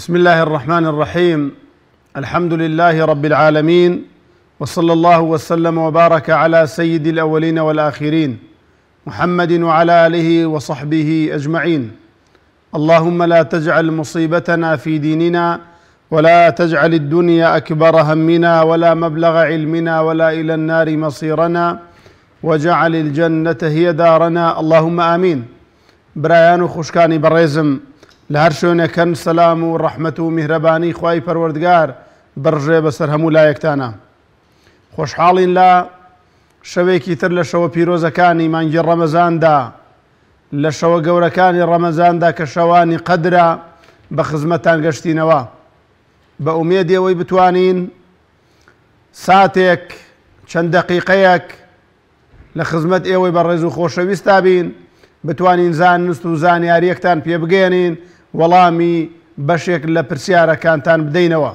بسم الله الرحمن الرحيم. الحمد لله رب العالمين، وصلى الله وسلم وبارك على سيد الأولين والآخرين محمد وعلى آله وصحبه أجمعين. اللهم لا تجعل مصيبتنا في ديننا، ولا تجعل الدنيا أكبر همنا، ولا مبلغ علمنا، ولا إلى النار مصيرنا، وجعل الجنة هي دارنا، اللهم آمين. برایان خوشکانی بەڕێزم لە هەر شوێنێکەن سەلام و ڕەحمەت و میهرەبانی خوای پەروەردگار بەڕژێ بەسەر هەموو لایەکتانە. خۆشحاڵین لە شەوێکی تر لە شەوە پیرۆزەکانی مانگی ڕەمەزاندا، لە شەوە گەورەکانی ڕەمەزاندا کە شەوانی قەدرە بە خزمەتان گەشتینەوە. بە ئومێدی ئەوەی بتوانین ساتێک چەند دەقیقەیەک لە خزمەت ئێوەی بەڕێز و خۆشەویستا بین، بتوانین زانست و زانیاریەکتان پێ بگەێنین، وەڵامی بەشێک لە پرسیارەکانتان بدەینەوە.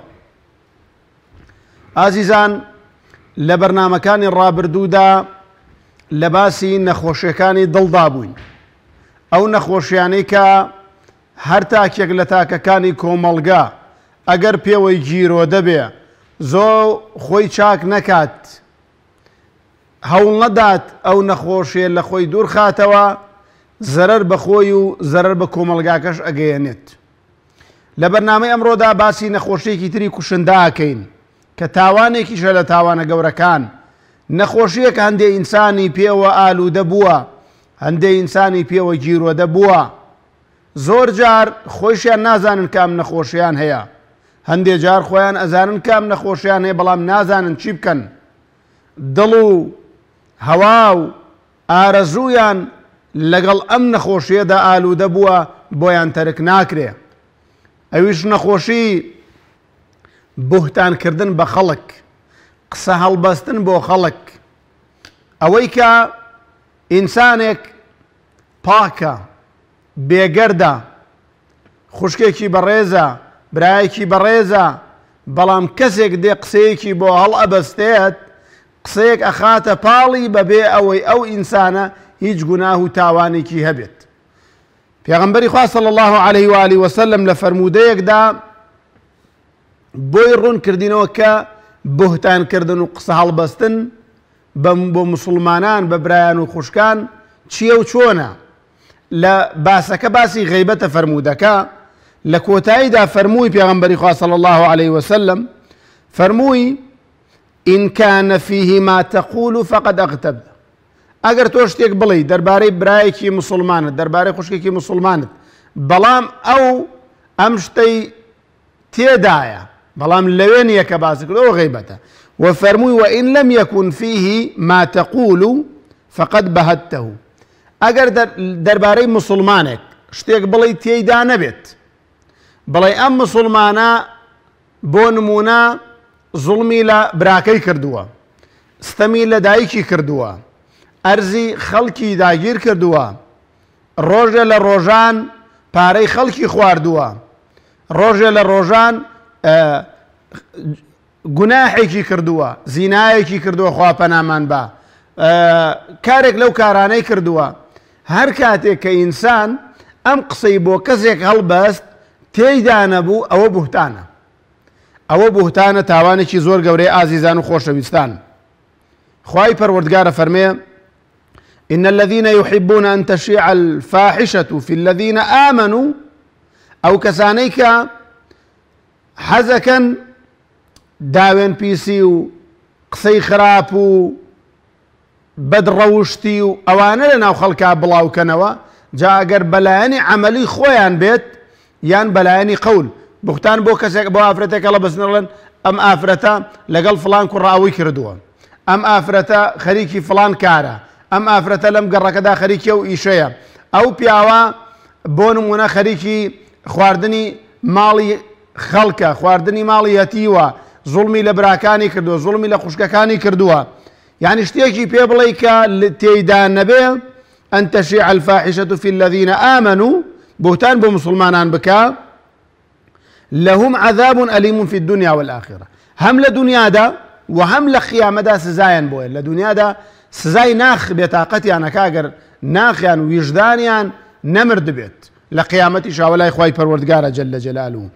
ئازیزان، لە بەرنامەکانی ڕابردوودا لە باسی نەخۆشیەکانی دڵدا بووین، ئەو نەخۆشیانەی کە هەر تاکێک لە تاکەکانی کۆمەڵگا ئەگەر پێوەی گیرۆ دەبێ زۆر خۆی چاک نەکات، هەوڵ نەدات ئەو نەخۆشیە لە خۆی دوور خاتەوە، زەرەر بە خۆی و زەرەر بە کۆمەڵگاکەش ئەگەیەنێت. لە بەرنامەی ئەمڕۆدا باسی نەخۆشیەکی تری کوشنداکەین کە تاوانێکیشە لە تاوانە گەورەکان. نەخۆشیە کە هەندێک ئینسانی پێوە ئالوودە بووە، هەندێک ئینسانی پێوە گیرۆدە بووە، زۆر جار خۆیشیان نازانن کام نەخۆشیان هەیە، هەندێک جار خۆیان ئەزانن کام نەخۆشیان هەیە بەڵام نازانن چی بکەن. دڵ و هەوا و ئارەزوویان لەگەڵ ئەم نەخۆشیەدا ئالوودە بووە، بۆیان تەرک ناکرێ. ئەویش نەخۆشی بوهتانکردن بە خەڵک، قسە هەڵبەستن بۆ خەڵک، ئەوەی کە ئینسانێک پاکە، بێگەردە، خوشکێکی بەڕێزە، برایەکی بەڕێزە، بەڵام کەسێک دێ قسەیەکی بۆ هەڵ ئەبەستێت، قسەیەک ئەخاتە پاڵی بەبێ ئەوەی ئەو ئینسانە هیچ گوناه و تاوانێکی هەبێت. پێغەمبەری خوا صلی الله علیه و آله وسلم لە فەرموودەیەکدا بۆی ڕوون کردینەوە کە بوهتانکردن و قسە هەڵبەستن بۆ مسلمانان بە برایان و خوشکان چییە و چۆنە. لە باسەکە باسی غیبەتە فەرموودەکە. لە کۆتاییدا فەرمووی پێغەمبەری خوا صلی الله علیه وسلم، فەرمووی إن كان فيه ما تقول فقد أغتبت. ئەگەر تۆ شتێک بڵێ دەربارەی برایەکی مسلمانت، دەربارەی خوشکێکی مسلمانت، بەڵام ئەم شتەی تێدایە، بەڵام لەوێ نییە کە باسی کرد، ئەوە غیبەتە. وفەرمووی وإن لم يكن فيه ما تقول فقد بهته. ئەگەر دەربارەی مسلمانێک شتێک بڵێ تێیدا نەبێت، بڵێ ئەم مسلمانە بۆ نمونە زوڵمی لە براکەی کردووە، ستەمی لە دایکی کردووە، ئەرزی خەڵکی داگیر کردووە، ڕۆژێ لە ڕۆژان پارەی خەڵکی خواردووە، ڕۆژێ لە ڕۆژان گوناحێکی کردووە، زینایەکی کردووە، خوا پەنامان بە کارێک لەو کارانەی کردووە. هەر کاتێک کە ئینسان ئەم قسەی بۆ کەسێک هەڵبەست تێیدا نەبوو، ئەوە بوهتانە، ئەوە بوهتانە، تاوانێکی زۆر گەورەی ئازیزان و خۆشەویستان. خوای پەروەردگارە فەرمێ إن الذين يحبون أن تشيع الفاحشة في الذين آمنوا. أو كسانەی کە حەزەکەن داوێن پیسی و قسەی خراپ و بەدڕەوشتی و ئەوانە لە ناو خەڵکا بڵاوکەنەوە، جا ئەگەر بەلایەنی عەمەلی خۆیان بێت یان بەلایەنی قەول، بوختان بۆ کەسێک بۆ ئافرەتێکە لە بەسنەڵێن ئەم ئافرەتە لەگەڵ فڵان کوڕاوی کردووە، ئەم ئافرەتە خەریکی فڵان کارە، ئەم ئافرەتە لەم گەڕەکەدا خەریکە و ئیشەیە، ئەو پیاوە بۆ نمونە خەریکی خواردنی ماڵی خەڵکە، خواردنی ماڵی یەتیوە، زوڵمی لە براکانی کردووە، زوڵمی لە خوشکەکانی کردووە. یعنی شتێکی پێ بڵێ کە تێیدا نەبێ ئەن تەشیع الفاحشة في الذين آمنوا، بوتان بۆ مسلمانان بکە، لهم عذاب أليم في الدنيا والآخرة. هەم لە دنیادا و هەم لە قیامەدا سزایان بۆیە. لە دنیادا سزای ناخ بێتاقەتیانەکە ئەگەر ناخیان ویژدانیان نەمرد بێت، لە قیامەتی شاوەلای خوای پەروەردگارە جەلە جەلالوه.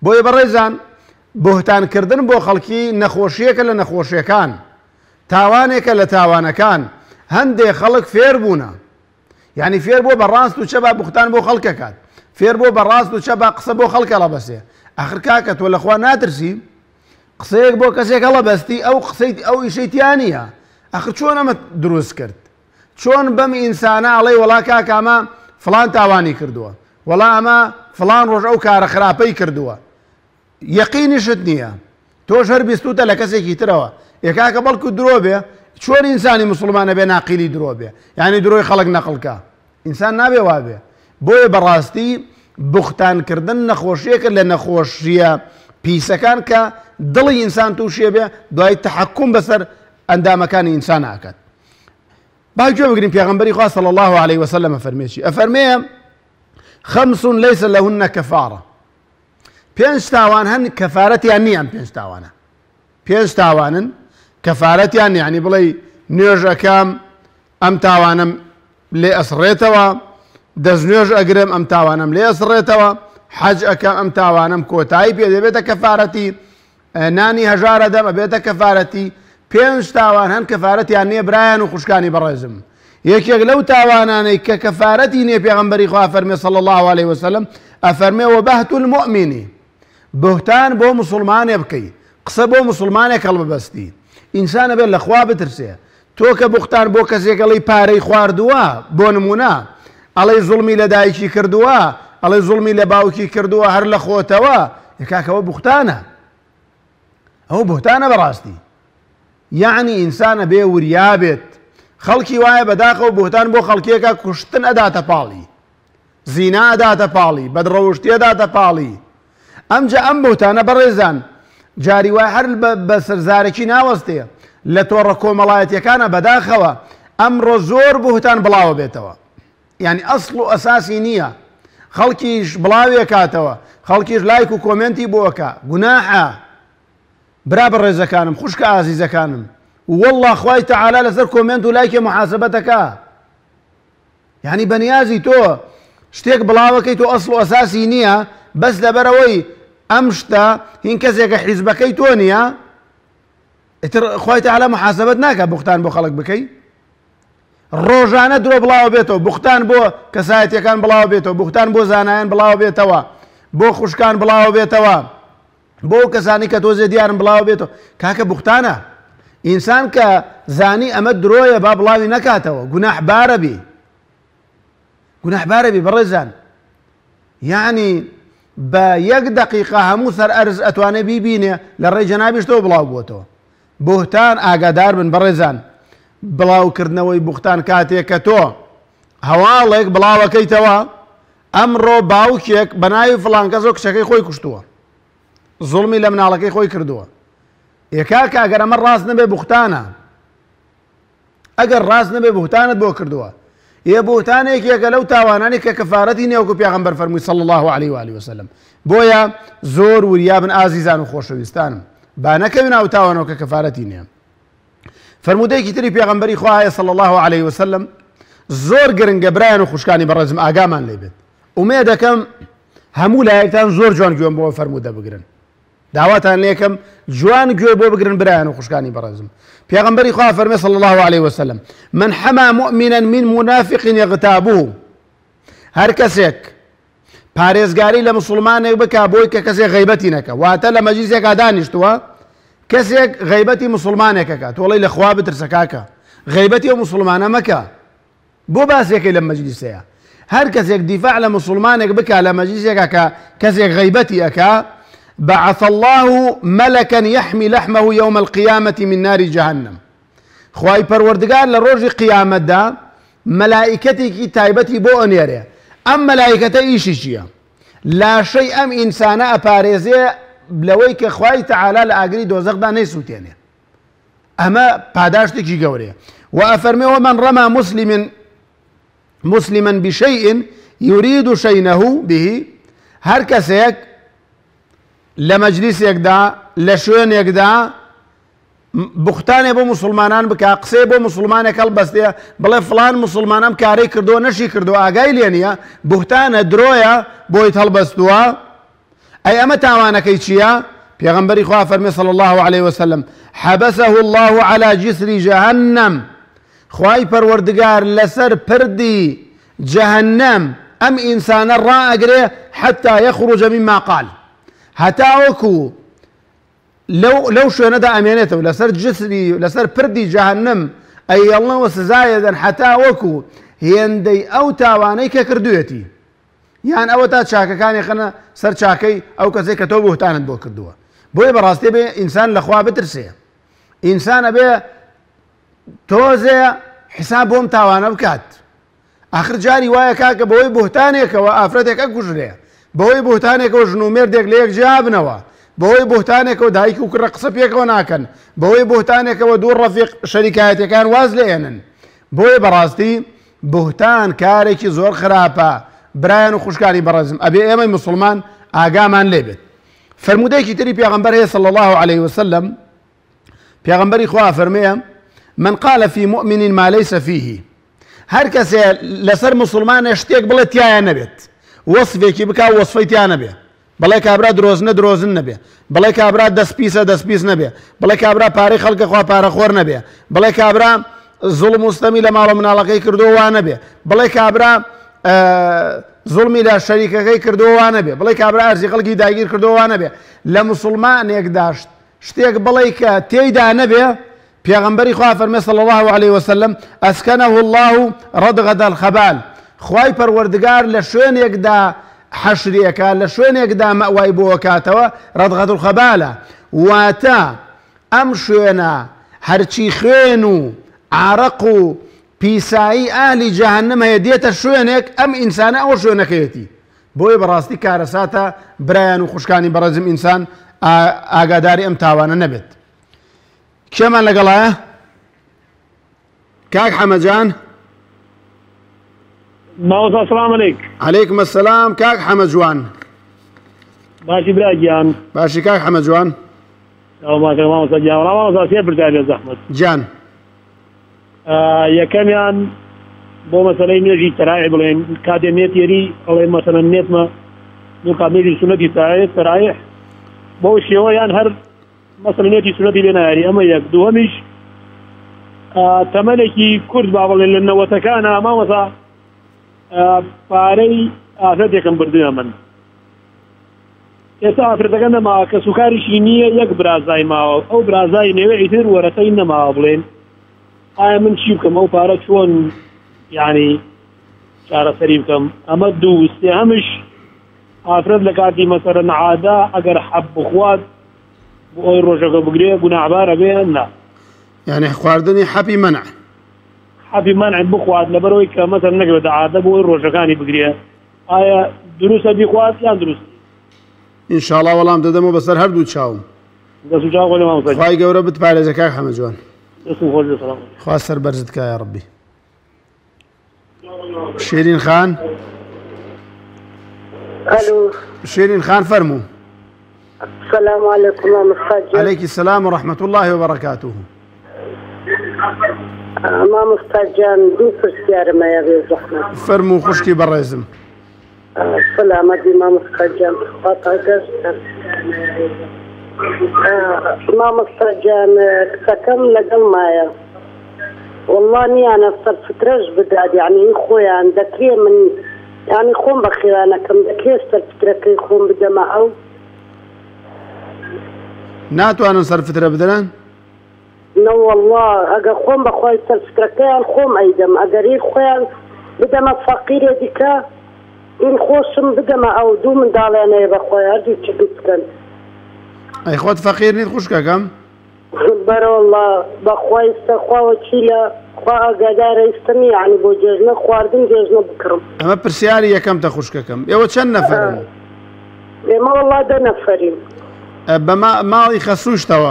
بۆیە بەڕێزان بۆهتانکردن بۆ خەڵکی نەخۆشیەکە لە نەخۆشیەکان، تاوانێکە لە تاوانەکان. هەندێک خەڵک فێر بوونە، یعنی فێر بۆ بەڕاست و چە بە بوختان بۆ خەڵکەکات، فێر بۆ بەڕاست و چە بە قسە بۆ خەڵکە لەبەسێ. ئاخر کاکە تۆ لەخوا ناترسی قسەیەک بۆ کەسێک هەڵەبەستی ئەو قسەی ئەو ئیشەی تیانە. ئاخر چۆن ئەمە دروست کرد؟ چۆن بەم ئینسانە ئەڵێ وەڵا کاکە ئەمە فڵان تاوانی کردووە، وەڵا ئەمە فڵان ڕۆژ ئەو کارە خراپەی کردووە، یەقینیشت نییە، تۆش هەر بیستوتە لە کەسێکی ترەوە. یەکاکە بەڵکو درۆ بێ، چۆن ئینسانی مسلمانە بێ ناقیلی درۆ بێ، یعنی درۆی خەڵک نەقڵکە؟ ئینسان نابێ وا بێ. بۆیە بەڕاستی بوختانکردن نەخۆشیەکە لە نەخۆشیە پیسەکان کە دڵی ئینسان تووشێ بێ، دوای تەحەکوم بەسەر ئەندامەکانی ئینسان ناکات. با گوێ بگرین پێغەمبەری خوا صلی الله عليه وسلم ئەفەرمێ ئەفەرمێ خەمس لەیس لەهن کەفارە. پێنج تاوان هەن کەفارەتیان نییان. پێنج تاوانە، پێنج تاوانن کەفارەتیان، یعنی بڵێ نوێژەکەم ئەم تاوانم لێ ئەسڕێتەوە، دەستنوێژ ئەگرم ئەم تاوانم لێ ئەسڕێتەوە، حەج ئەەکەم ئەم تاوانم کۆتایی پێ دەبێتە کەفارەتی، نانی هەژارە دەم ئەبێتە کەفارەتی. پێنج تاوان هەن کەفارەتیان نییە برایان و خوشکانی بەڕێزم. یەکێک لەو تاوانانەی کە کەفارەتی نییە پێغەمبەری خوا فەرمێ صلی الله عليه وسلم ئەفەرمێ وبەهت المؤمنی، بوهتان بۆ مسلمانێ بکەی، قسە بۆ مسلمانێک هەڵببەستی. ئینسانە بێت لە خوا بترسێ. تۆ کە بوختان بۆ کەسێک ئەڵێی پارەی خواردووە، بۆ نمونە ئەڵێ زوڵمی لە دایکی کردووە، ئەڵێ زوڵمی لە باوکی کردووە هەر لە خۆتەوە، یکاکەوە بوختانە، ئەو بوختانە بەڕاستی. یعنی ئینسانە بێ وریا بێت. خەڵکی وایە بەداخەوە بوختان بۆ خەڵکیەکە کوشتن ئەداتە پاڵی، زینا ئەداتە پاڵی، بەدڕەوشتی ئەداتە پاڵی. ئەمجا ئەم بوختانە بەڕێزان جاری وای هەر بە سەرزارێکی ناوەستێ لە تۆڕە کۆمەڵایەتیەکانە بەداخەوە ئەمڕۆ زۆر بوختان بڵاوە بێتەوە. یعنی ئەسڵ و ئەساسی نییە، خەڵکیش بڵاوێ کاتەوە، خەڵکیش لایک و کۆمنتی بۆکە، گوناحە. برا بەڕێزەکانم، خوشکە ئازیزەکانم، والله خوای تەعالا لەسەر کۆمنت و لایکێ محاسبەتەکە. یعنی بەنیازی تۆ شتێک بڵاوەکەی تۆ ئەسڵ و ئەساسی نییە، بەس لەبەرەوەی ئەم شتە هین کەسێکە حیزبەکەی تۆ نییە، ئیتر خوای تەعالا محاسبەت ناکات بوختان بۆ خەڵک بکەی. ڕۆژانە درۆ بڵاو بێتەوە، بوختان بۆ کەسایەتیەکان بڵاو بێتەوە، بوختان بۆ زانایان بڵاو بێتەوە، بۆ خوشکان بڵاو بێتەوە، بۆ کەسانی کە تۆزێ دیارن بڵاو بێتەوە. کاکە بوختانە. ئینسان کە زانی ئەمە درۆیە با بڵاوی نەکاتەوە، گوناحبارە بی، گوناحبارە بی بەڕێزان. یعنی بە یەک دقیقە هەموو سەر ئەرز ئەتوانێ بیبینێ لە ڕێی جەنابیشتەوە بڵاو بووەتەوە. بوختان ئاگادار بن بەڕێزان. بڵاوکردنەوەی بوختان کاتێک کە تۆ هەواڵێک بڵاوەکەیتەوە، ئەمڕۆ باوکێک بە ناوی فڵان کەسۆ کچەکەی خۆی کوشتووە، زوڵمی لە مناڵەکەی خۆی کردووە. یەکاکە ئەگەر ئەمە ڕاست نەبێ بوختانە، ئەگەر ڕاست نەبێ بوختانت بۆ کردووە. یە بوختانێکێکە لەو تاوانانی کە کەفارەتی نێوەکو پێغەمبەر فەرمووی صلی الله عليه وآله وسلم. بۆیە زۆر وریا بن ئازیزان و خۆشەویستانم، با نەکەوین ئەو تاوانەوە کە کەفارەتی نییە. فەرموودەیەکی تری پێغەمبەری خوا هەیە صلی الله عليه وسلم، زۆر گرنگە برایان و خوشکانی بەڕێزم ئاگامان لێ بێت. ومێ دەکەم هەموو لایەکتان زۆر جوان گوێم بۆ فەرموودە بگرن، داواتان لێکم جوان گوێ بۆ بگرن برایان و خوشکانی بەڕێزم. پێغەمبەری خوا فەرمێ صلی الله عليه وسلم من حما مؤمنا من منافق يغتابه، هەر کەسێک پارێزگاری لە مسلمانێک بکا بۆی کە کەسێک غیبەتی نەکە، واتە لە مەجلیسێکا دانیشتووە کەسێک غیبەتی مسلمانێکەکە، تۆڵی لە خوا بترسە کاکە غیبەتی ئەو مسلمانە مەکە، بۆ باسێکی لە مەجلیسەیە. هەر کەسێک دیفاع لە مسلمانێک بکا لە مەجلیسێکە کە کەسێک غیبەتی ئەکا، بعث الله ملكا يحمي لحمه يوم القيامة من نار جهنم. خواي پروردگار لروج قيامت دا ملائكتي كي تايبتي بو انيري. ام ملائكتي ايشي چيا؟ لا شيء ام انسان اپاريزي بلويك خواي تعالى لاغري دوزخ دا نيسوتيني. اما پاداشتي كي قوري. وافرمي ومن رمى مسلما بشيء يريد شينه به، هر كسيك لمجلسێکدا لە شوێنێکدا بوختانێ بۆ مسلمانان بکە، قسەی بۆ مسلمانێک هەڵبەستێ بڵێ فڵان مسلمانم کارەی کردووە نەشی کردووە، ئاگای لێ نییە، بوختانە درۆیە بۆیت هەڵبەستووە. أي أما تاوانك يشيا بيغنبري خواه فرمي صلى الله عليه وسلم حبسه الله على جسر جهنم خواهي پروردگار لسر پردي جهنم أم إنسان الرأى حتى يخرج مما قال هتاوكو لو شو ندى أمانته لسر جسري لسر پردي جهنم أي الله وسزايدا هتاوكو هيندي أو تاوانيك كردويتي يعني أو تا شاكا كان يخنا سر شاكي أو كسي كتوب بهتانا بو كردوه بوي براستي بي إنسان لخوا بترسيه إنسان بي توزي حسابهم تاوانا بكات آخر جاري وايا كاكا بوي بهتانيك وآفرتك أكوشريه بوي بهتانيك وجنو ميردك ليك جابنوا بوي بهتانيك ودايك وكر قصبيك وناكن بوي بهتانيك ودور رفيق شركاتك كان وازلينن بوي براستي بهتان كاريكي زور خرابا براين وخشكاني برزم أبي إيمي مسلمان آقامان ليبت فرموديكي تري بيغنبره صلى الله عليه وسلم بيغنبري خواه فرميه من قال في مؤمن ما ليس فيه هر كسي لسر مسلمان اشتيك بلت يا نبيت وصفيكي بكا وصفيت يا نبي بلاي كابرا دروزن نبي بلاي كابرا دسبيس نبي بلاي كابرا باري خلق خواه بارا خور نبي بلاي كابرا ظلم مستمي لما من علاقه كردو نبي بلاي كابرا ظلمي لا شريكه كردو نبي بلاي كابرا ارزي خلقي داير كردو نبي لمسلمان يقداش شتيك بلايك تيدا نبي پیغمبری خواه فرمی صلی الله عليه وسلم اسکنه الله ردغد الخبال خواهی پروردگار لشون يقدا حشريكا لشون يقدا مأوای بوكاتوا ردغد الخبالة واتا امشونا هرچی خينو عرقو بيساي اهل جهنم هديت شوينك ام انسان او شوينك يتي بوي براستي كارساتا بريان وخشكاني برزم انسان اقاداري ام تاوانا نبت كمان لقلايا كاك حمجان موسى السلام عليك. عليكم السلام كاك حمجوان باشي براجيان باشي كاك حمجوان او ما كان موسى جان والله موسى سير برتاجي زحمة جان يا كمان بو مثلا نجي تراعي بلين كادي نيت يري او مثلا نيت ما نقا نجي سنتي ترايح بو شيء يعني هر مثلا نيتي سنتي لنا يعني اما يقدوهمش تملكي كرد بابل لانه وتكانا ما وصى باري افريقيا بردنا من ئێستا ئافرەتەکەنەما کە سوکاریشی نییە یەک برازای ماوە ئەو برازای نێوەی تر وەرەکەی نەماوە بڵێن ئایا من چی بکەم ئەو پارە چۆن یعنی چارەسەری بکەم ئەمە دوو سێهەمش ئافرەت لە کاتی مەسەرەن عادا ئەگەر حەب بخوات بۆ ئەوی ڕۆژەکە بگرێ گوناحبارە بێ نا يعني خواردنی حەپی منع حەپی منع بخوات لەبەرەوەی کە مەسەر نەکەوێتە عادە بۆ ئەوی ڕۆژەکانی بگرێ ئایا دروستە بیخوات یان دروست إن شاء الله والله مددمو بسر هردو تشاوم دسو جاو قولي ما مصدق خواهي قورة بتبالي زكاك حمد جوان اسم خوش سلام خواه سر برزدك يا ربي شيرين خان الو شيرين خان فرمو السلام عليكم مام السجاد عليك السلام ورحمة الله وبركاته مام السجاد دو فرسيار ما يبي زحمة فرمو خشكي برزم سلامة مام السجاد مام السجاد كم لقل مايا والله اني انا صار فترة بداد يعني خويا عندك من يعني خوم بخير انا كم كيف صار فترة كي خوم بدماء ناتو أنا صار فترة بدلان نو والله اجا خوم بخوي صار فترة كي خوم ايدم اجري خويا بدماء فقير ديكا إن خوشم بدماء او دو من دالي انا بخوي هردي تشبتكن أي خوات فقير نيت خشكا كم بر والله بخوي استخوا وشيلا خوا قدار يستمي يعني بو جيجنا خواردن جيجنا بكرم أما برسياري يا كم تخشكا كم يا وشن نفرن ما والله ده نفرين بما ما يخصوش توا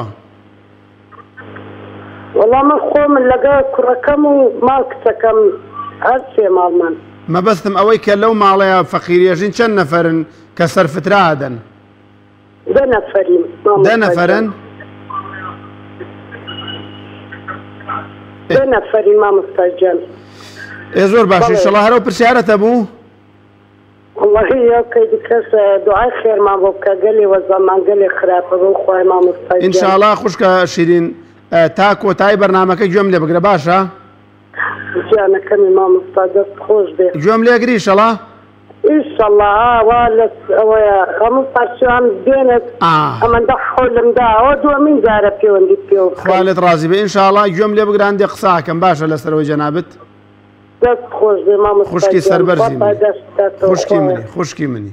والله من خوم لقى كركم وما كتكم هالشي مالمن ما بستم أويك لو ما عليها فقير يجين شن نفرن كسر فترة عدن ده نفرين ده نفرن ده نفرين ما مستجل يا زور باش إن شاء الله هرو برسيارة أبوه والله والله يا كيد كاس دعاء خير ما بوكا قال لي والزمان قال لي خراب بوخوي ما مستعد ان شاء الله خوشك شيرين تاك وتاي برنامجك جمله بقرا باشا انا كم ما مستعد خوش به جمله اقري ان شاء الله ان شاء الله ولا 15 عام بينت اما ندخل مدا ودو من دار بيون دي خالد رازي ان شاء الله جمله بقرا عندي قصاع كم باشا لسروي جنابت دست خوش به ما مستعد خوشكي سربرزي خوشكي مني خوشكي مني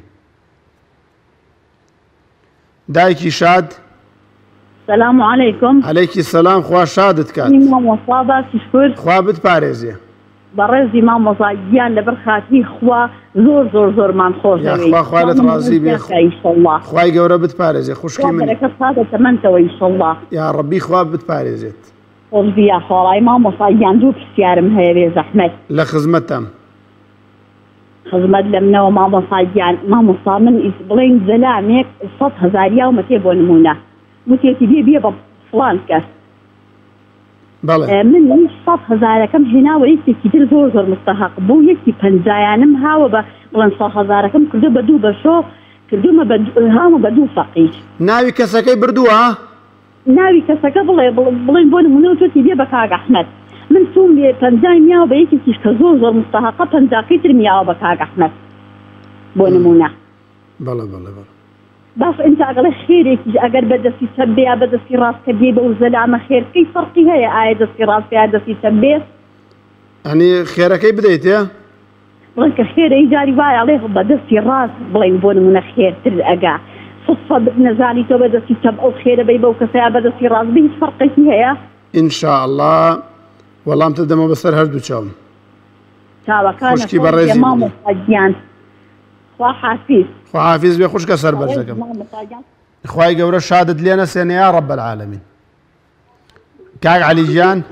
دايكي شاد السلام عليكم. عليكي السلام خوا شادت كات ماما صابت شكر خوا بتباريزي برزي ماما صايان لبرخاتي خوا زور من خوش يا خوا خالد رازي بي ان شاء الله خواي قورا بتباريزي خوشكي مني بركة هذا تمنتوا ان شاء الله يا ربي خوا بتباريزيت خوش بيا خواي ماما صايان دوب سيارم هاي زحمت لخزمتهم خزمت لمنا وماما صايان ماما صامن بلين زلامك 100,000 يوم تيبون نمونه متيتي بيبا فلان كاس بله من 100,000 كم هنا وليس كتير زور مستحق بو يكي بنزايانم هاو بلان 100,000 كم كردو بدو بشو كردو ما بدو هاو بدو فقيش ناوي كسكي بردوها ناوي كسكي بلين بون منو توتي بيبا كاق احمد من سوم بنزاي مياو بيكي تشكا زور مستحق بنزاقي ترمياو بكاق احمد بونمونا بله بس انت اغلى خيرك اگر بدسي تبي بدسي راس كبيبه وزلامه خير كيف فرقي هي ايد في راس هذا في تبي يعني خيرك بديت يا بلك خير يجاري باي عليه بدسي راس بلين بون من خير تلقى صدفه نزالي تو بدسي تبع خير بيبه وكفايه بدسي راس به فرقي هي ان شاء الله والله متدم بصير هردو تشاو تاوا كان خوشكي برزي ماما صاجيان وحافظ وحافظ بيخوش كسر برزكم اخواي قورا شادد لينا سنة يا رب العالمين كاك علي جان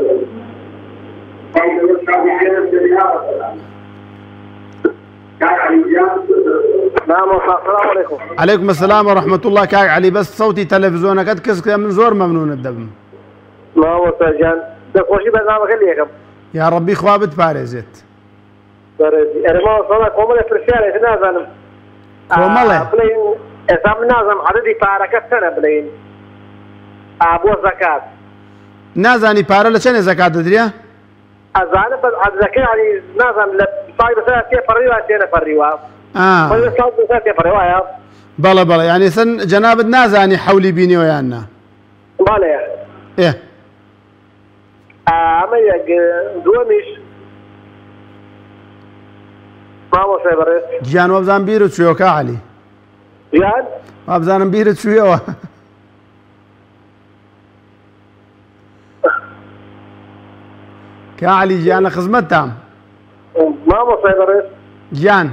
السلام عليكم. عليكم السلام ورحمة الله. كاك علي بس صوتي تلفزيونك اتكس من زور ممنون الدم ما هو سجان دخوشي برنامج ليكم يا ربي خوابت بارزت بارزي انا ما وصلنا كومله فرشاله تنازل كومله بلين اسام نازم عددي باركه سنه بلين ابو زكاه نازاني بارا لشان زكاة دريا ازانه بس الزكاه يعني نازم صايب سنه فريوا سنه فريوا بس صايب سنه فريوا بلا يعني سن جناب نازاني حولي بيني ويانا بلا ايه عملية دومش ما هو سيبرس جيان وابزان بيرت شويو كا علي جيان وابزان بيرت شويو كا علي جيان خزمتهم ما هو سيبرس جيان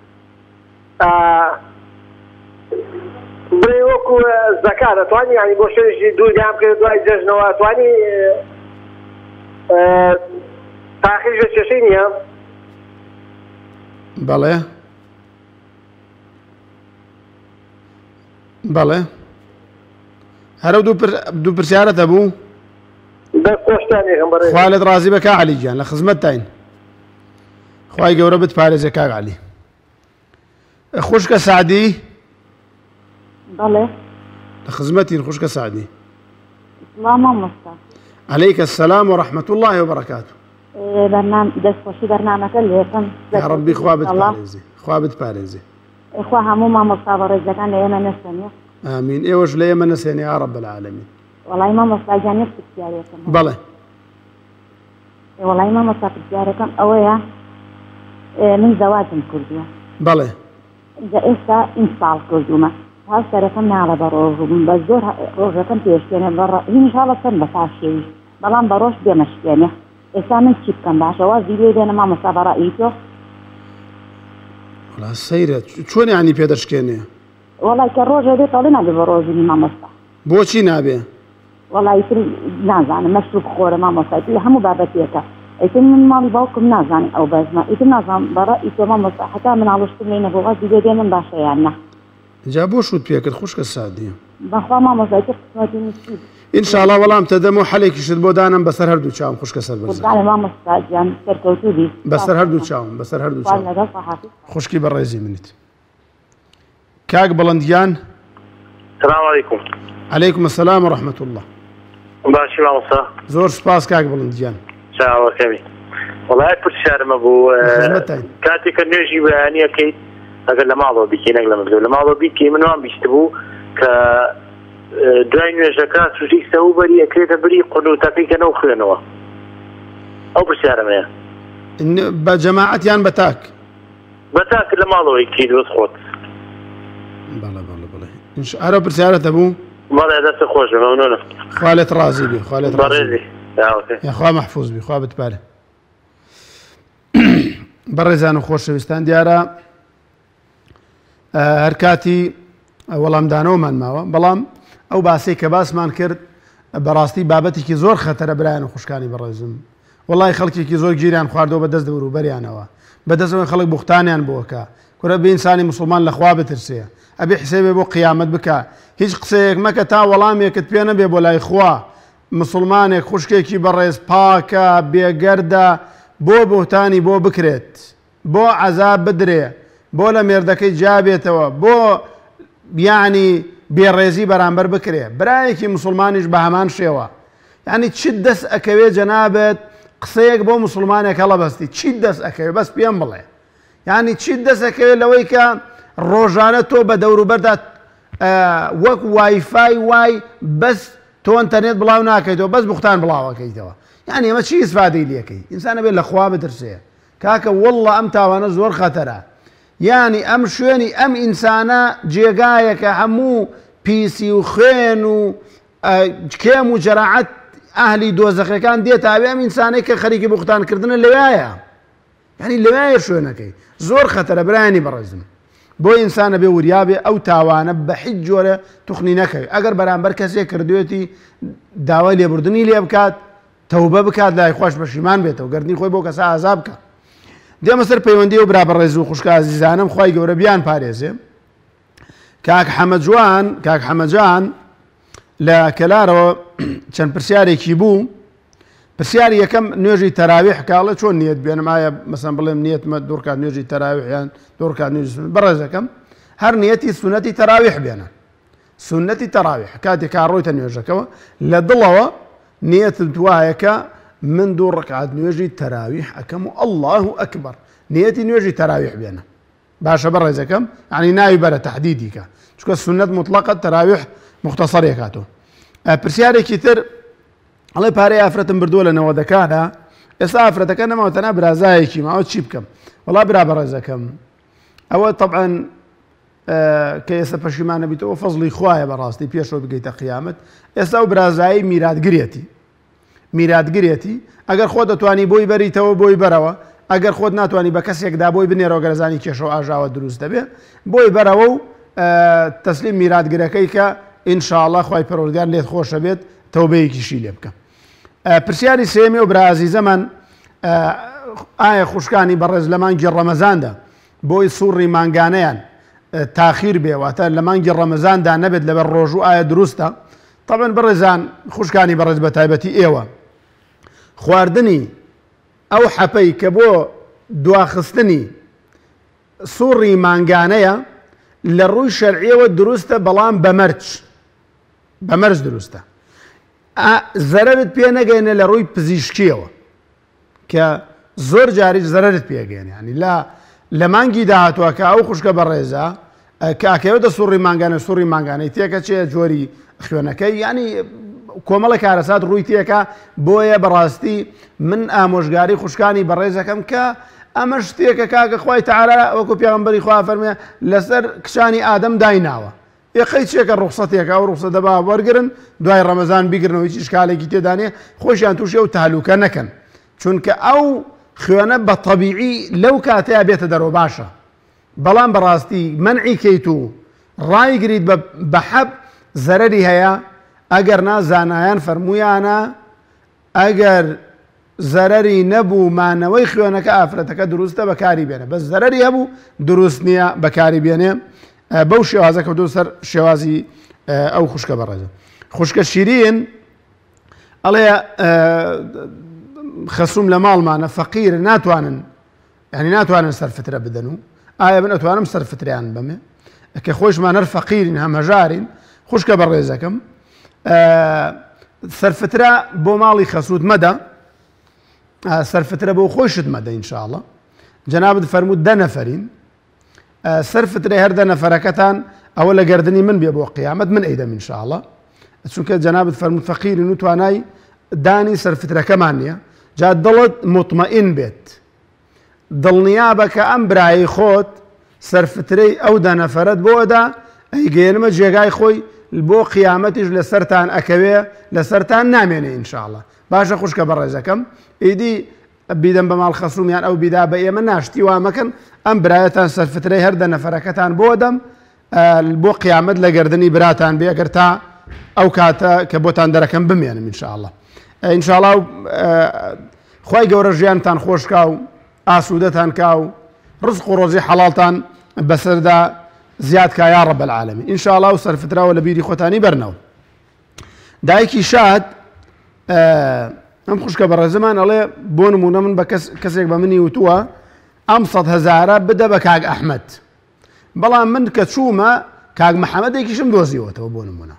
بريوكو الزكاة تواني يعني بوشيش دو دام كده دو جزنوا تواني تاخير جسينيا بله هرو دو برسيارة ابو بس قوشتاني خمبري خالد رازي بكا علي جان لخزمتين خواي قوربت بارزة كاق علي خوشك سعدي بله لخزمتين خوشك سعدي ماما مصطفى عليك السلام ورحمة الله وبركاته. برنامج دستخوشی برنامج لیکن يا ربي خوابت بارزي خوابت بارزي اخوة همو ما مصابر الزكاة ليما نسني آمين ايوش ليما نسيني يا رب العالمين والله ما مصابر جانب تجاريكم بله والله ما مصابر تجاريكم اويا من زواج كردية بله جائزة انصال كردوما هذا رقمنا على بروج بزور روج رقم تيشتني برا ان شاء الله سن بتعشي بلان بروش بمشتني إسامن شيب كان بعشوا زيرو بين ما مصابر رأيته والله السيرة شون يعني بيدرش كيني والله كروج هذي طالنا ببروج ما مصابر بوشي نابي والله يصير نازعني مشروب خور ما مصابر همو بابتيكا يتم من مال باوكم نازعني او بازما يتم نازم برا يتم ما مصابر حتى من على شتمين بوغاز زيرو بين بعشوا يعني جابو شو تبيك خوش كسادي بخوا ما مصابر قسمتي نسيب ان شاء الله والله متدمو حليك شد بودانم بسر هردو تشاوم خوش كسر برزق والله ما مصابر جان سركوتو دي بسر هردو تشاوم بسر هردو تشاوم والله ده صحافي خوشكي بالريزي منيت كاك بلنديان. السلام عليكم. عليكم السلام ورحمة الله. باشي مامۆستا. زۆر سپاس کاک بڵندیان. چاوەکەمی. وڵای پرسیارمە بوو کاتێککە نوێژی بەیانیەکەیت ئەگەر لە ماڵەوە بیکەی نەک لە مزگەوت لە ماڵەوە بیکەی منوان بیست بوو کە دوای نوێژەکە سوژی سەوبەری ئەکرێتە بری قونوتەکەی کە نەو خوێنەوە. ئەو پرسیارەمەیە. بە جەماعەت یان بە تاک؟ بە تاک لە ماڵەوەی کەی دۆست خۆت. بەڵێ بەڵێ بەڵێ. ئەرە پرسیارەتە بوو؟ بەڵێ دەستە خۆش بێ مەمنونە. خوا لێت ڕازی بێ، خوا لێت ڕازی بێ. خوا مەحفوظ بی، خوا بتپارێ. بەڕێزان و خۆشەویستان دیارە هەر کاتی وەڵامدانەوەمان ماوە، بەڵام ئەو باسی کە باسمان کرد بەڕاستی بابەتێکی زۆر خەتەرە برایان و خوشکانی بەڕێزم. وەڵای خەڵکێکی زۆر گیریان خواردەوە بەدەست دەوروبەریانەوە، بەدەستەوەی خەڵک بوختانیان بۆکە کورە بە ئینسانی مسلمان لەخوا بترسێ، ئەبێ حسێبێ بۆ قیامەت بکە، هیچ قسەیەک مەکە تا وەڵامێکت پێ نەبێ بۆ لای خوا. مسلمانێک خوشکێکی بەڕێز پاکە بێگەردە بۆ بوتانی بۆ بکرێت، بۆ عەزاب بدرێ، بۆ لە مێردەکەی جابێتەوە، بۆ یعنی بێڕێزی بەرامبەر بکرێ. برایەکی مسلمانیش بە هەمان شێوە، یعنی چیت دەست ئەکەوێ جەنابێت قسەیەک بۆ مسلمانێک هەڵەبەستی، چیت دەست ئەکەوێ بەس پێم بڵێ، یعنی چیت دەست ئەکەوێت لەوەی کە ڕۆژانە تۆ بە دەوروبەردا وەک وایفای وای بەس تۆ ئینتەرنێت بڵاو ناکەیتەوە، بەس بوختان بڵاوەکەیتەوە. یعنی ئەمە چی ئیسفادەی لێکەی؟ ئینسانە بێت لە خوا بترسێ کاکە وەڵڵە ئەم تاوانە زۆر خەتەرە. یعنی ئەم شوێنی ئەم ئینسانە جێگایەکە هەموو پیسی و خوێن و کێم و جەراعەت ئەهلی دۆزەخەکان دێتاوێ ئەم ئینسانەی کە خەریکی بوختانکردنە لەوایە، یعنی لەوایە شوێنەکەی زۆر خەتەرە برایانی بەڕێزم. بۆ ئینسانە بێ وریابێ ئەو تاوانە بە هیچ جۆرە توخنی نەکەوێت. ئەگەر بەرامبەر کەسێک کردوێتی داوای لێبوردنی لێ بکات، تەوبە بکات، لای خۆش پەشیمان بێتەوە، گەردنی خۆی بۆ کەسا ئازاب بکە. دێمە سەر پەیوەندی و برا بەڕێز و خوشکە عەزیزانم، خوای گەورە بیان پارێزێ. کاک حەمەجان لە کەلارەوە چەند پرسیارێکی بوو. پرسیاری یەکەم نوێژی تەراویح کاڵە چۆن نیەت بێنم، ئایا مەسەن بڵێم نیەتمە دوور کات نوێژی تەراویح یان دوور کات نوێژی سونەت؟ بەڕێزەکەم هەر نیەتی سونەتی تەراویح بێنە، سونەتی تەراویح کاتێک ڕۆیتە نوێژەکەەوە لە دڵەوە نیەتت وایە کە من دوو ڕەکعات نوێژی تەراویح ئەەکەم و ئەڵڵاهو ئەکبەر، نیەتی نوێژی تەراویح بێنە. باشە بەڕێزەکەم، یعنی ناوی بەرە تەحدیدیکە، چونکە سونەت مطلقە، تەراویح مختصەرێک هاتووە. پرسیارێکی تر ئەڵێ پارەی ئافرەتم بردووە لە نەوەدەکانە، ئێستا ئافرەتەکە نەماوە تەنها برازایەکی ماوە چی بکەم؟ وەڵا برا بەڕێزەکەم ئەوە طبعاً کە ئێستا پەشیمانە بیتەوە فەزڵی خوایە بەڕاستی پێشەوە بگەیتە قیامەت. ئێستا و برازایی میراتگرێتی ئەگەر خۆ دەتوانی بۆی بەریتەوە بۆی بەرەوە، ئەگەر خۆت ناتوانانی بە کەسێکدا بۆی بنێرەوە گەرزانی کێشەوە ئاژاوە دروست دەبێ بۆی بەرەوە و تەسلیم میراتگرەکەی کە ئینشاءڵڵا خوای پەروەردگار لێت خۆشە بێت، تەوبەیەکیشی لێ بکە. پرسیاری سێمی و برا عەزیزەمان، ئایا خوشکانی بەڕێز لە مانگی ڕەمەزاندا بۆی سوڕی مانگانەیان تاخیر بێ، واتە لە مانگی ڕەمەزاندا نەبێت لەبەر ڕۆژوو ئایا دروستە؟ طبعاً بەڕێزان خوشکانی بەڕێز بە تایبەتی ئێوە خواردنی ئەو حەپەی کە بۆ دواخستنی سوڕی مانگانەیە لە ڕووی شەرعیەوە دروستە، بەڵام بەمەرج دروستە. زەرەرت پێ نەگەینە لە ڕووی پزیشکیەوە کە زۆر جاریش زەرەرت پێگەین، ینی لە مانگی داهاتووە کە ئەو خوشکە بەڕێزە کاکەوێتە سوڕی مانگانەی تێکە چێ جۆری خوێنەکەی، ینی کۆمەڵە کارەسات ڕووی تێکە. بۆیە بەڕاستی من ئامۆژگاری خوشکانی بەڕێزەکەم کە ئەمە شتێکە کاکە خوای تەعالا وەکو پێغەمبەری خوا فەرمێ لەسەر کچانی ئادەم دایناوە، ئێقەی چێکە ڕوخسەتێکە ئەو ڕوخسە دەبا وەرگرن دوای ڕەمەزان بیگرنەوە، هیچ ئیشکالێکی تێدانێ خۆشیان تووشێ و تاالوکە نەکەن، چونکە ئەو خوێنە بە تەبیعی لەو کاتەیە بێتە دەرەوە باشە. بەڵام بەڕاستی منعی کەیت و ڕایگریت بە حەب زەرەری هەیە، ئەگەر نازانایان فەرمویانە ئەگەر زەرەری نەبوو مانەوەی خوێنەکە ئافرەتەکە دروستە بەکاری بێنە، بەس زەرەری هەبوو دروست نییە بەکاری بێنێ. بەو شێوازە کەوتو سەر شێوازی ئەو خوشکە بەڕێزە. خوشکە شیرین ئەڵێ خەسووم لە ماڵمانە فەقیر ناتوانن سەرفترە بدەن و ئایا من ئەتوانم سەرفتریان بەمێ؟ کە خۆشمانەر فەقیرین هەمەژارین خوشکە بە ڕێزەکەم سەرفترە بۆ ماڵی خەسووت مەدە سەرفترە بۆ خۆشت مەدە ئینشاءڵڵا جەنابەت فەرمووت 10 نەفەرین سەرفترەی هەر 10 نەفەرەکەتان ئەوە لە گەردنی من بێ بۆ قیامەت من ئەیدەم ئینشاءڵڵا چونکە جەنابەت فەرمووت فەقیرین و توانای دانی سەرفترەکەمان نییە جا دڵت مطمئین بێت دڵنیا بە کە ئەم برایی خۆت سەرفترەی ئەو 10 نەفەرەت بۆدا ئەیگەێنمە جێگای خۆی بۆ قیامەتیش لەسەرتان ئەکەوێ لەسەرتان نامێنێ ئینشاءڵڵا باشە خوشکە بە ڕێزەکەم ئیدی بیدەم بە ماڵ خەسوومیان ئەو بیدا بە ئێمە ناشتی وا مەکەن ئەم برایەتان سەرفترەی هەر 10 نەفەرەکەتان بۆ دەم بۆ قیامەت لە گەردنی براتان بێ ئەگەر تا ئەو کاتە کە بۆتان دەرەکەم بمێنم ئینشاءڵڵا ئینشاءڵڵا خوای گەورە ژیانتان خۆشکا و ئاسوودەتان کا و ڕزق و ڕۆزی حەڵاڵتان بەسەردا زیاد کا یا ڕەب العالەمین ئینشاءڵڵا و سەرفتراوە لە بیری خۆتانی بەرنەوە دایکی شاد ئەم خوشکە بە ڕێزەمان ئەڵێ بۆ نمونە من بە کەسێک بە منی وتووە ئەم 100,000 بدە بە کاک ئەحمەد بەڵام من کە چوومە کاک محەممەدێکیشم دۆزیەوەتەوە بۆ نمونە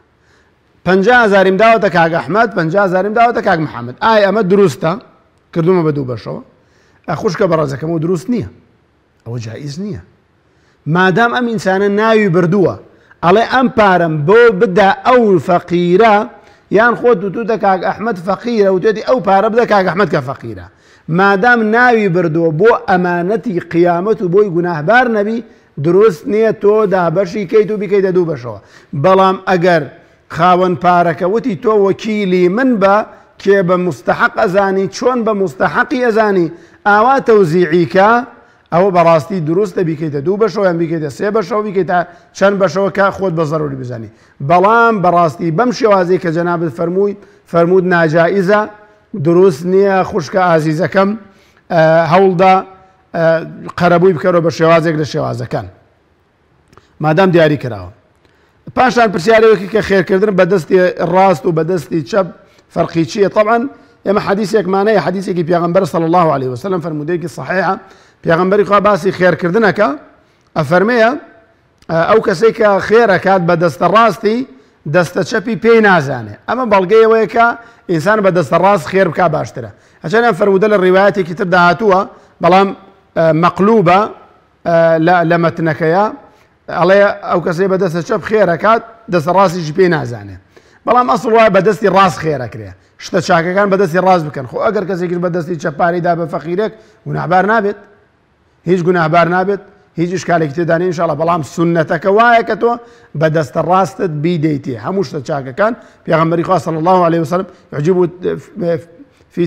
50,000 داوەتە کاک ئەحمەد 50,000 داوەتە کاک محەممەد ئایا ئەمە دروستە کردومە بە دوو بەشەوە خوشکە بە ڕێزەکەمەوە دروست نییە ئەوە جائیز نییە مادام ئەم ئینسانە ناوی بردووە ئەڵێ ئەم پارەم بۆ بدا ئەو فەقیرە یان خۆت وتوتە کاک ئەحمەد فەقیرە و توێتی ئەو پارە بدە کاک ئەحمەد کە فەقیرە مادام ناوی بردووە بۆ ئەمانەتی قیامەت و بۆی گوناهبار نەبی دروست نییە تۆ دابەشی کەیت و بیکەیتە دوو بەشەوە بەڵام ئەگەر خاوەن پارەکە وتی تۆ وەکیلی من بە کێ بە مستحق ئەزانی چۆن بە مستحقی ئەزانی ئاوا تەوزیعیکە ئەوە بەڕاستی دروستە بیکەیتە دوو بەشەوە یان بیکەیتە 3 بەشەوە بیکەیتە چەند بەشەوە کە خۆت بە زەروری بزانی بەڵام بەڕاستی بەم شێوازەی کە جەنابەت فەرمووت ناجائیزە دروست نییە خوشکە ئازیزەکەم هەوڵدا قەرەبووی بکەرەوە بە شێوازێک لە شێوازەکان مادام دیاری کراوە پاشان پرسیارەوەکی کە خێرکردن بەدەستی ڕاست و بەدەستی چەپ فەرقی چییە طبعا ئێمە حەدیثێکمانەیە حەدیثێکی پێغەمبەر صلی الله عليه وسلم فەرمودەیەکی صحیحە پێغەمبەری خوا باسی خێرکردنەکە ئەفەرمەیە ئەو کەسێک کە خێرەکات بە دەستە ڕاستی دەستە چەپی پێی نازانێ ئەمە بەڵگەیەوەیە کە ئینسان بە دەستە ڕاست خێر بکا باشترە هەچەندە فەرمودە لە ڕیوایەتێکی تر داهاتووە بەڵام مەقلوبە لە مەتنەکەیە ئەڵێ ئەو کەسێ بە دەستە چەپ خێرەکات دەستە ڕاستیشی پێی نازانێ بەڵام ئەسڵ وایە بە دەستی ڕاست خێرەکرێ شتە چاکەکان بە دەستی ڕاست بکەن خۆ ئەگەر کەسێکیش بە دەستی چەپاریدا بە فەقیرێک گوناهبار نابێت هیچ گوناهبار نابێت هیچ ئشکالێکی تێدا نیە ئینشاڵڵا بەڵام سونەتەکە وایە کە تۆ بە دەستە ڕاستت بیدەیتێ هەموو شتە چاکەکان پێغەمبەری خوا صلی الله عليه وسلم يعجب في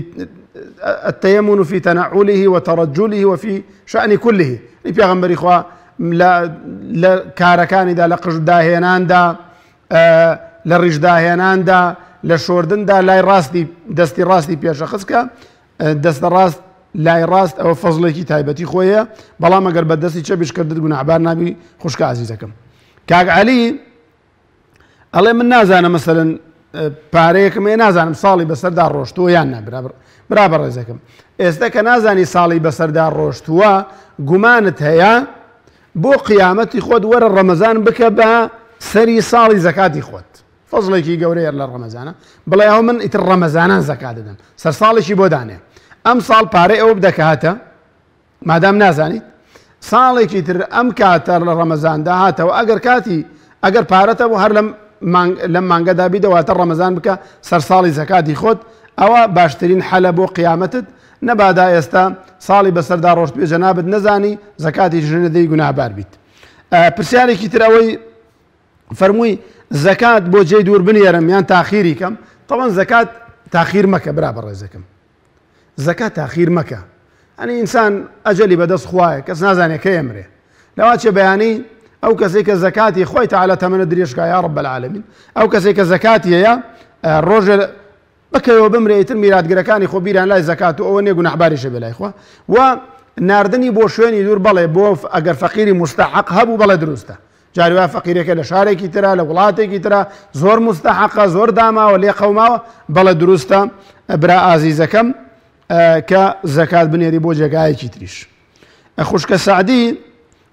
التيمن في تنعله وترجله وفي شأن كله پێغەمبەری خوا لە کارەکانیدا لە قژداهێناندا لە ڕیژداهێناندا لە شۆردندا لای ڕاستی دەستی ڕاستی پێشەخستکە دەستە ڕاست لای ڕاست ئەوە فەزڵێکی تایبەتی خۆیە بەڵام ئەگەر بە دەستی چەپیش کردت گوناهبار نابی خوشکە عەزیزەکەم کاک عەلی ئەڵێ من نازانم مەسەلەن پارەیەکم ێ نازانم ساڵی بەسەردا ڕۆشتووە یان نا برا بە ڕێزەکەم ئێستا کە نازانی ساڵی بەسەردا ڕۆشتووە گومانت هەیە بۆ قیامەتی خۆت وەرە ڕەمەزان بکە بە سەری ساڵی زەکاتی خۆت فەزڵێکی گەورەیە لە ڕەمەزانە بڵێ ئەو من ئیتر ڕەمەزانان زەکات دەدەم سەر ساڵێکی بۆ دانێ ئەم ساڵ پارەی ئەوە بدەکاتە مادام نازانیت ساڵێکی تر ئەم کاتە لە ڕەمەزاندا هاتەوە ئەگەر پارەتە بۆ هەر لەم مانگەدا بیدەواتە ڕەمەزان بکە سەر ساڵی زەکاتی خۆت ئەوە باشترین حەلە بۆ قیامەتت نەبادا ئێستا ساڵی بەسەردا ڕۆشت بێ جەنابەت نەزانی زەکاتی ژنەدەی گوناهبار بیت پرسیارێکی تر ئەوەی فەرمووی زەکات بۆ جێی دوور بنێرم یان تاخیری کەم طبعا زەکات تاخیر مەکە برا بە ڕێزەکەم زەکات تاخیر مەکە ئەنی ئینسان ئەجەلی بەدەست خوایە کەس نازانێت کە ئێمرێ لەواچێ بەیانی ئەو کەسێک کە زەکاتی خۆی تەعالە تەمەنە درێژکا یا ڕەب العالەمین ئەو کەسێک کە زەکاتی هەیە ڕۆژێ بکەوە بمرێتتر میراتگرەکانی خۆ بیران لای زەکات و ئەوە نێ گوناهباریشە بێ لای خوا و ناردنی بۆ شوێنی دوور بەڵێ بۆ ئەگەر فەقیری مستحق هەبوو بەڵێ دروستە جاری وایە فەقیرەکە لە شارێکی ترە لە وڵاتێکی ترە زۆر مستحقە زۆر داماوە لێ قەوماوە بەڵێ دروستە برا ئازیزەکەم کە زەکات بنێری بۆ جێگایەکی تریش خوشکە سعدی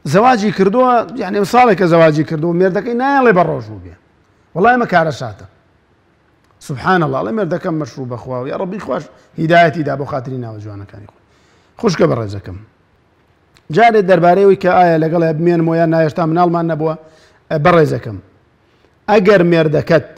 زەواجی کردووە یعنی ساڵێکە زەواجی کردو مێردەکەی نایڵێ بە ڕۆژ بوو بێ وەڵای ئەمە کارە شاتە سبحان الله ئەڵێ مێردەکەم مەشروع بەخوا و یا ڕەبی خوش هیدایەتی دا بۆ خاتری ناوە جوانەکانی خۆی خوشکە بە ڕێزەکەم جارێ دەربارەیەوەی کە ئایا لەگەڵ بمێنمەوە یان نایشتا مناڵمان نەبووە بە ڕێزەکەم ئەگەر مێردەکەت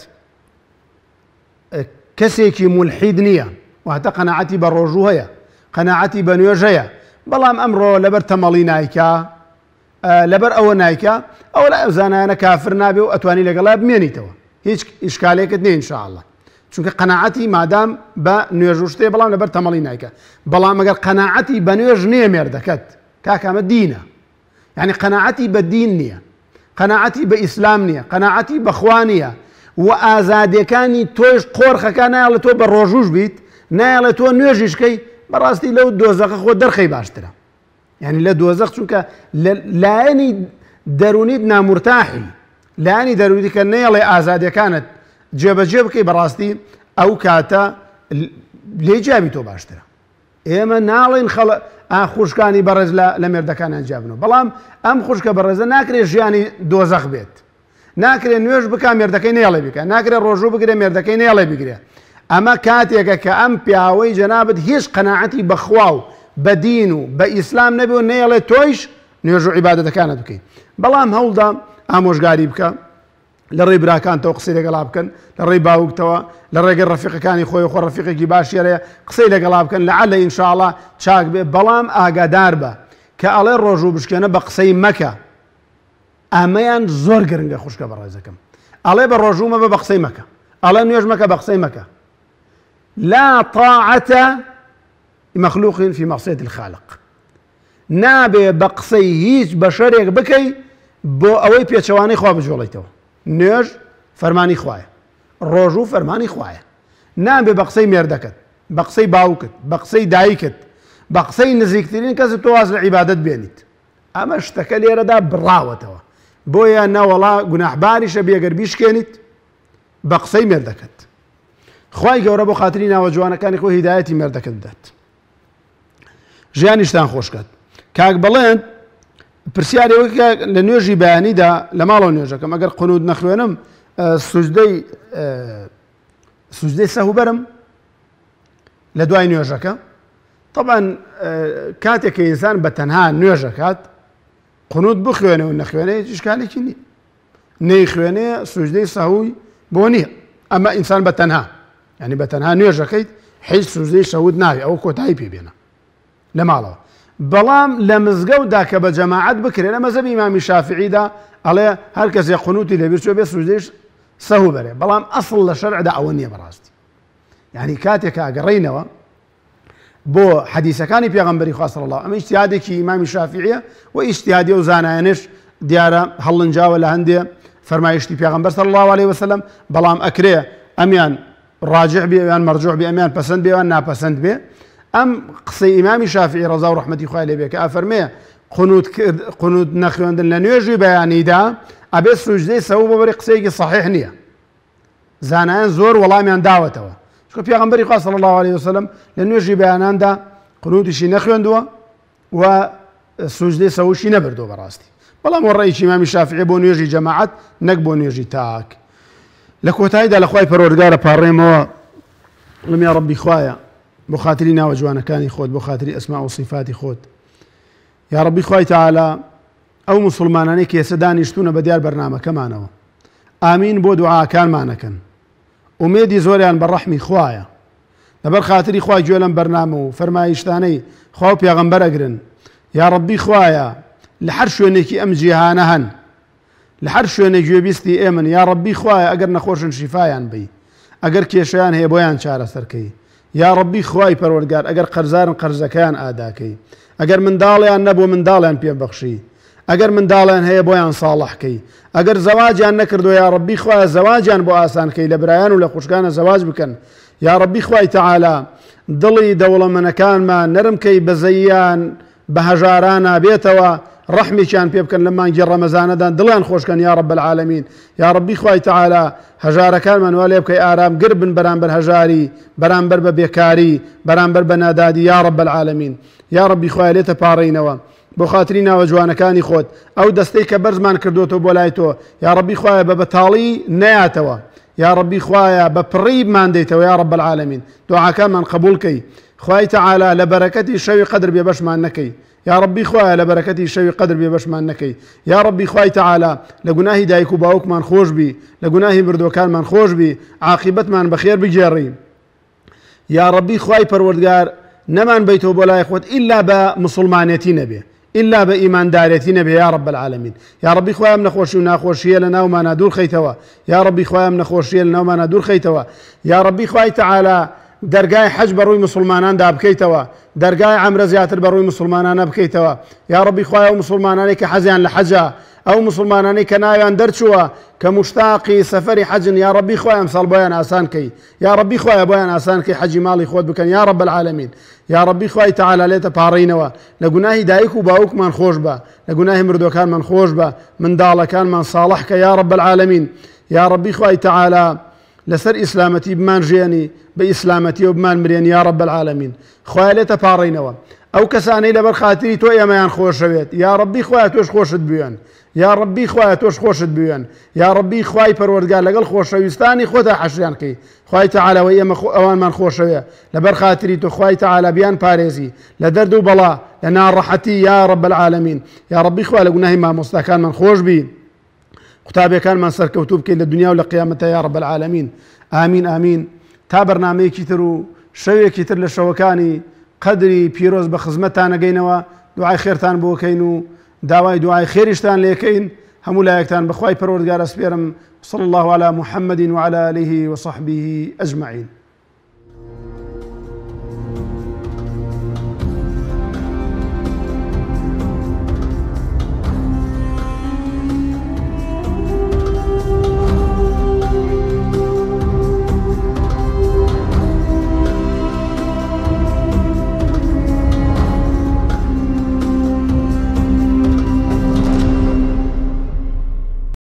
کەسێکی مولحید نییە واتە قەناعەتی بە ڕۆژوو هەیە قەناعەتی بە نوێژ هەیە بەڵام ئەمڕۆ لەبەر تەمەڵی نایکا لەبەر ئەوە نایکا ئەو لە ئەو زانایانە کافر نابێ و ئەتوانی لەگەڵا بمێنیتەوە هیچ ئیشکالێکت نییە ئینشاءالله چونکە قەناعەتی مادام بە نوێژ و شتێ بەڵام لەبەر تەمەڵی نایکا بەڵام ئەگەر قەناعەتی بە نوێژ نییە مێردەکەت کاکامە دینە یعنی قەناعەتی بە دین نییە قەناعەتی بە ئیسلام نییە قەناعەتی بەخوا نییە و ئازادیەکانی تۆش قۆرخەکە نایڵێت تۆ بە ڕۆژوش بیت نایڵێت تۆ نوێژیشکەی بەڕاستی لەو دۆزەخە خۆ دەرخەی باشترە یعنی لە دۆزەخ چونکە لایەنی دەرونیت نامورتاحی لایەنی دەرونی کە نەیڵێ ئازادیەکانت جێبەجێ بکەی بەڕاستی ئەو کاتە لێ جیابی تۆ باشترە ئێمە ناڵێن خوشکانی بەڕێز لە مێردەکانیان جیابنەوە بەڵام ئەم خوشکە بەڕێزە ناکرێت ژیانی دۆزەخ بێت ناکرێت نوێژ بکە مێردەکەی نێڵێ بکە ناکرێت ڕۆژوو بگرێ مێردەکەی نێڵێ بگرێ ئەمە کاتێکە کە ئەم پیاوەی جەنابەت هیچ قەناعەتی بەخوا و بە دین و بە ئیسلام نەبێ و نێڵێ تۆیش نوێژ و عیبادەتەکانت بکەیت بەڵام هەوڵدا ئامۆژگاری بکە لە ڕێی براکانتەوە قسەی لەگەڵا بکەن لە ڕێی باوکتەوە لە ڕێگە ڕەفیقەکانی خۆی خۆ ڕەفیقێکی باشیێرەیە قسەی لەگەڵا بکەن لەعەلە ئینشاءڵڵا چاک بێ بەڵام ئاگادار بە کە ئەڵێ ڕۆژوو بشکێنە بە قسەی مەکە ئەمەیان زۆر گرنگە خوشکە بە ڕێزەکەم ئەڵێ بە ڕۆژوو مەبە بە قسەی مەکە ئەڵێ نوێژ مەکە بە قسەی مەکە لا طاعة مخلوق في معصية الخالق نابێ بە قسەی هیچ بەشەرێک بکەی بۆ ئەوەی پێچەوانەی خوا بجۆڵیتەوە نوێژ فەرمانی خوایە ڕۆژوو فەرمانی خوایە نابێ بە قسەی مێردەکەت بە قسەی باوکت بە قسەی دایکت بە قسەی نزیکترین کەس تۆ واز لە عیبادەت بێنیت ئەمە شتەکە لێرەدا بڕاوەتەوە بۆیە نەوەڵا گوناحباریشە بێگەر بیشکێنیت بە قسەی مێردەکەت خوای گەورە بۆ خاتری ناوە جوانەکانی خۆی هیدایەتی مێردەکەت بدات ژیانیشتان خۆشکات کاک بەڵێن پرسیارێکە لە نوێژی بەیانیدا لە ماڵەوە نوێژەکەم ئەگەر قونوت نەخوێنم سوجدەی سەهو بەرم لە دوای نوێژەکە طبعا کاتێک کە ئینسان بە تەنها نوێژەکات قونوت بخوێنێ و نەخوێنێ هیچ ئیشکالێکی نییە نەیخوێنێ سوجدەی سەهوی بۆ نییە ئەمە ئینسان بە تەنها یعنی بە تەنها نوێژەکەیت هیچ سوجدەی سەهود ناوێ ئەوە کۆتایی پێبێنە لە ماڵەوە بەڵام لە مزگەوتدا کە بە جەماعەت بکرێت لە مەزهەبی ئیمامی شافعیدا ئەڵێ هەر کەسێ قونوتی لەبیر چۆ بێ سوجدەی سەهو بەرێ بەڵام ئەسڵ لە شەرعدا ئەوە نییە بەڕاستی یعنی کاتێک ئاگەڕێینەوە بۆ حەدیثەکانی پێغەمبەری خوا صلی الله ئەمە ئیجتیهادێکی ئیمامی شافعیە و ئیجتیهادی و زانایانش دیارە هەڵنجاوە لە هەندێ فەرمایشتی پێغەمبەر صلی الله عليه وسلم بەڵام ئەکرێ ئەمیان ڕاجح بێ یان مەرجوح بێ ئەمیان پەسەند بێ یان ناپەسەند بێ ئەم قسەی ئیمامی شافعی ڕەزا و ڕەحمەتی خوای لێ بێ کە ئەفەرمێ قونوت نەخوێندن لە نوێژی بەیانیدا ئەبێ سوجدەی سەهو ببەری قسەیەکی صحیح نییە زانایان زۆر وەڵامیان داوەتەوە چونکە پێغەمبەری خوا صلی الله عليه وسلم لە نوێژی بەیاناندا قونوتیشی نەخوێندووە و سوجدەی سەهوشی نەبردووە بەڕاستی بەڵام ڕێیکی ئیمامی شافعی بۆ نوێژی جەماعەت نەک بۆ نوێژی تاک لە کۆتاییدا لە خوای پەروەردگارە پاڕێمەوە لەم یا ڕەبی خوایە بۆ خاتری ناوە جوانەکانی خۆت بۆ خاتری ئەسما و صیفاتی خۆت یا ڕەبی خوای تەعالا ئەو موسڵمانانەی کە ئێستا دانیشتوونە بە دیار بەرنامەکەمانەوە ئامین بۆ دوعاکانمانەکەن ئومێدی زۆریان بە ڕەحمی خوایە لەبەر خاتری خوای گوێ لەم بەرنامە و فەرمایشتانەی خوا و پێغەمبەر ئەگرن یا ڕەبی خوایە لە هەر شوێنێکی ئەم جیهانە هەن لە هەر شوێنێک گوێبیستی ئێمن یا ڕەبی خوایە ئەگەر نەخۆشن شیفایان بی ئەگەر کێشەیان هەیە بۆیان چارەسەرکەی یا ڕەبی خوای پەروەردگار ئەگەر قەرزارن قەرزەکەیان ئاداکەی ئەگەر منداڵیان نەبوو منداڵیان پێبەخشی ئەگەر منداڵیان هەیە بۆیان ساڵحکەی ئەگەر زەواجیان نەکردو یا ڕەبی خوایە زەواجیان بۆ ئاسانکەی لە برایان و لە خوشکانە زەواج بکەن یا ڕەبی خوای تەعالا دڵی دەوڵەمەنەکانمان نەرمکەی بەزەییان بە هەژاران نابێتەوە ڕەحمیان پێ بکەن لە مانگی ڕەمەزانەدان دڵیان خۆشکەن یا رب العالمین یا ڕەبی خوای تەعالا هەژارەکانمان وا لێ بکەی ئارامگر بن بەرامبەر هەژاری بەرامبەر بە بێکاری بەرامبەر بە نادادی یا رب العالمین یا ڕەبی خوای لێتە پاڕینەوە بۆ خاتری ناوە جوانەکانی خۆت ئەو دەستەی کە بەرزمان کردوتەوە بۆ لای تۆ یا ڕەبی خوایە بە بەتاڵی نەیاتەوە یا ڕەبی خوایە بە پڕی بماندەیتەوە یا ڕەب العالەمین دوعاکانمان قبول کەی خوای تەعالا لە بەرەکەتی شەوی قەدر بێبەشمان نەکەی یا ڕەبی خوایە لە بەرەکەتی شەوی قەدر بێبەشمان نەکەی یا ڕەبی خوای تەعالا لە گوناهی دایک و باوکمان خۆش بی لە گوناهی مردوەکانمان خۆش بی عاقبەتمان بەخێر بگێڕی یا ڕەبی خوای پەروەردگار نەمان بیتەوە بۆ لای خۆت ئیلا بە مسلمانێتی نەبێ إلا بإيمانداريتي نبي يا رب العالمين يا ربي خويا من خوشي وناخوشي لنا وما ندور خيتوا يا ربي خويا من خوشي لنا وما ندور خيتوا يا ربي خويا تعالى درجاي حج بروي مسلمانان دا بكيتوا درجاي عمر زياتر بروي مسلمانان بكيتوا يا ربي خويا ومسلمانان كحزيان لحجة أو مسلمانان كنايان درشوا كمشتاقي سفري حج يا ربي خويا مثال بيان آسانكي يا ربي خويا بيان آسانكي حجي مالي خود بكن يا رب العالمين يا ربي خوي تعالى ليتا بارينوا لقناهي دايك وباوك من خوش با لقناهي مردو كان من خوش با من دالا كان من صالحك يا رب العالمين يا ربي خوي تعالى لسر إسلامتي بمان جياني بإسلامتي وبمان مريان يا رب العالمين خوي ليتا بارينوا أو كساني لبر خاطري تو يمان خوش بيت يا ربي خوي توش خوشت بيان يا ربي خويا توش خوشت بيان يا ربي خوي پروردگار لقل خوشويستاني خوتا حشريان كي خوي تعالى ويما اوان من خوشويا لبر خاطري تو خوي تعالى بيان باريزي لدردو بلا لنار رحتي يا رب العالمين يا ربي خويا لقناهي ما مستكان من خوش بي كتابي كان من سركوتوب كي للدنيا ولا قيامتها يا رب العالمين آمين آمين تا برنامج كترو شوي كتر للشوكاني قدري بيروز بخزمتانا قينوا دعاء خيرتان بوكينو داوای دعای خێریشتان لێکەین هەموو لایەکتان بەخوای پەروەردگار ئەسپێرم صلى الله على محمد وعلى آله وصحبه أجمعين